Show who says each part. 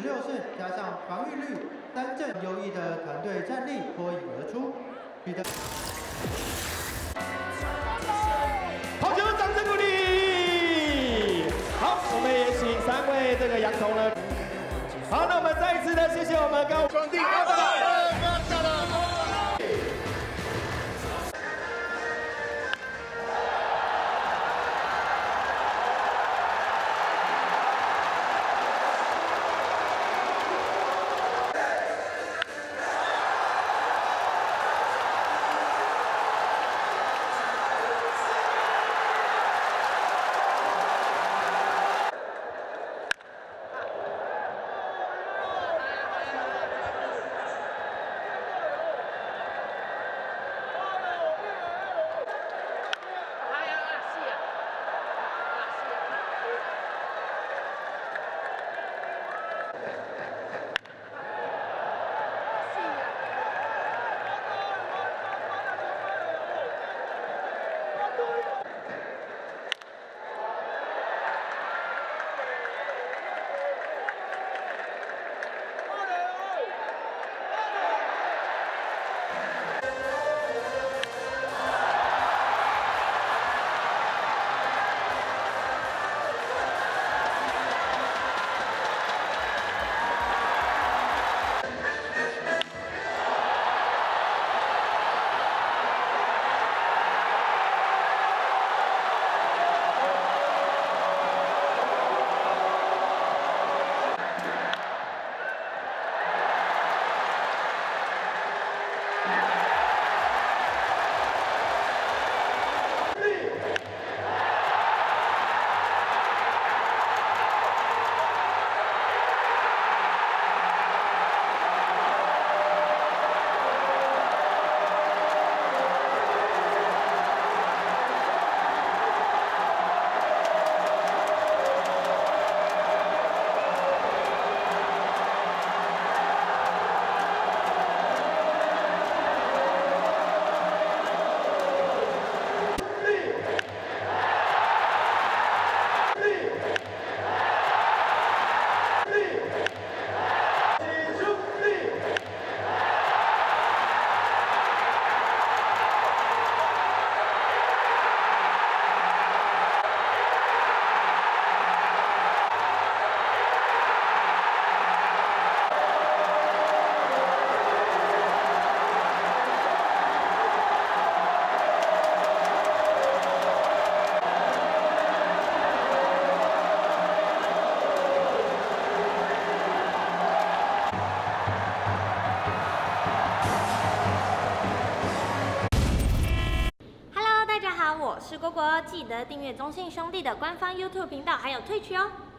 Speaker 1: 16胜，加上防御率单阵优异的团队战力脱颖而出，取得。
Speaker 2: 好球，掌声鼓励！好，我们也请3位这个洋童呢。好，那我们再一次的谢谢我们高双弟。
Speaker 3: 我是蝈蝈，记得订阅中信兄弟的官方 YouTube 频道，还有Twitch哦。